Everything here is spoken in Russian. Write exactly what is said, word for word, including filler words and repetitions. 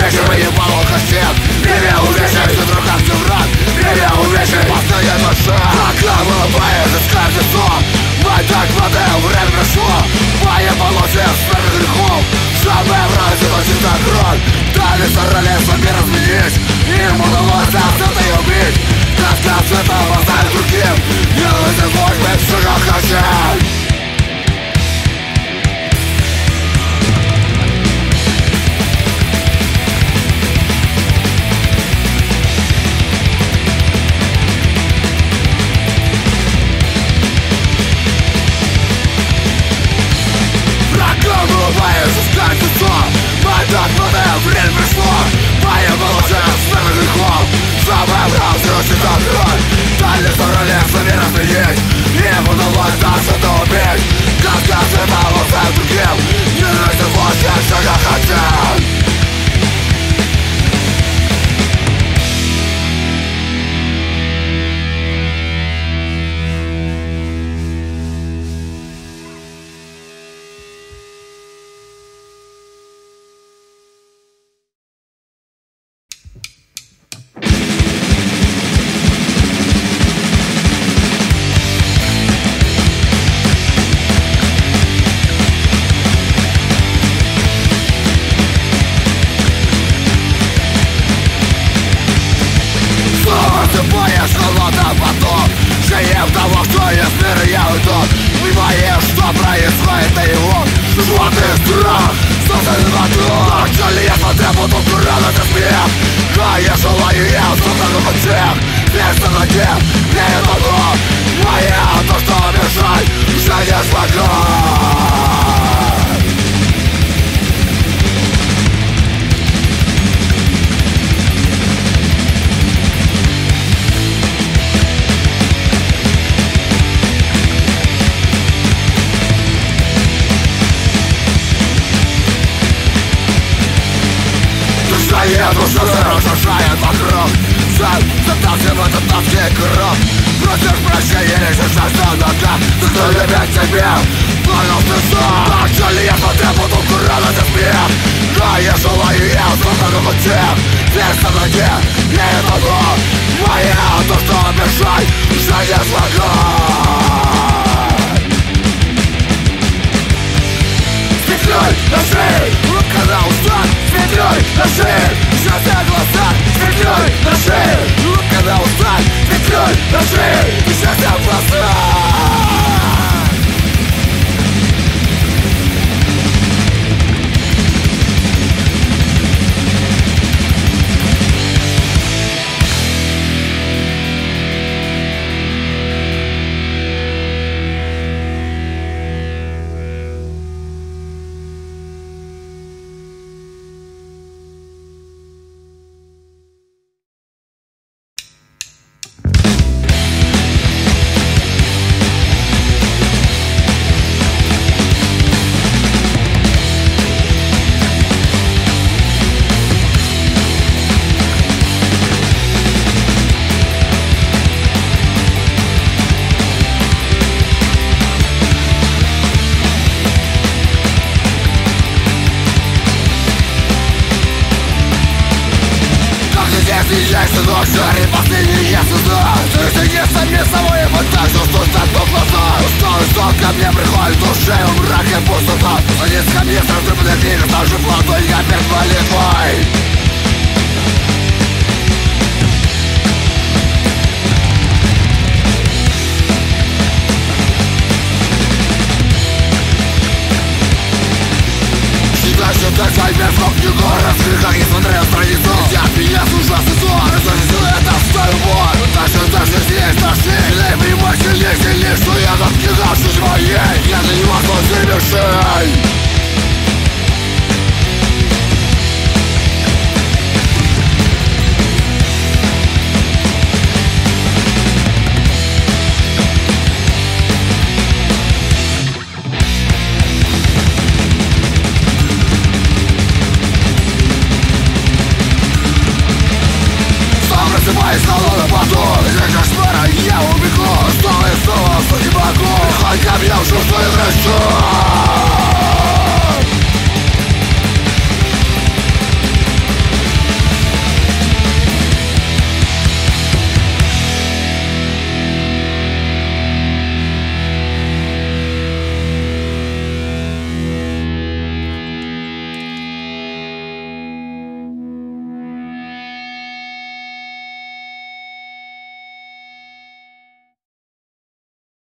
увечий, выебало кассет. Время увечий, ты друг, как ты враг. Время увечий, постоянно душа. Как улыбаясь, искать лицо. Мать так воды, время пришло. Поебало всех смертных грехов. Чтобы вразить очень так кровь. Дали старались вами разменить. Им удалось абсолютно и убить. Тоска цветом оставить другим. Делайте звук, мы все как хотим. Искать лицо, мать так воды, время пришло. Поебало всех смертных грехов. Чтобы вразить так кровь. Дали старались вами разменить. Им удалось так что-то убить. Тоска цветом оставить другим. Делайте звук, мы все как хотим. Боясь холода потом. Жеем того, что из мира я уйду. Понимаешь, что происходит на его. Животный страх, создан вокруг. Что ли я смотрю, буду курана за смех. А я желаю, я создан в всех. Здесь на ноге, не могу. Моя то, что мешать, уже не смогу. Душа разрушает вокруг. Сам заталкивает в этот тоски круг. Просишь прощения, лишь жажда нога. Ты кто любит тебя, понял ты сам. А что ли я смотрю, буду курана за смех. Да я желаю, я создан в тех. Здесь на ноге, не могу. Моя то, что мешать, уже не смогу. Петлей на шее, рука на устах. Петлей на шее, счастье глаза. Петлей на шее, рука на устах. Петлей на шее, счастье глаза. Съезжай, сынок, жарит последние суда. Ты не сами собой, вот так, что что так в глаза. Усталость ко мне приходит, душе мрак и пустота. Садись ко мне, сразу подойди, даже в ладонь я перед молитвой. Считай свой в книгу, раскрыть, как я смотрел страницу. Я меня с ужасный сон, разложил это в свою боль. Даже, даже здесь нашли, сильнее понимать, сильнее, сильнее, что я там кидал жизнь моей. Я для него свой завершень. Просыпаюсь снова на потом. Из кошмара я убегу. Снова и снова, что не могу. Хоть ко мне уже что я хочу.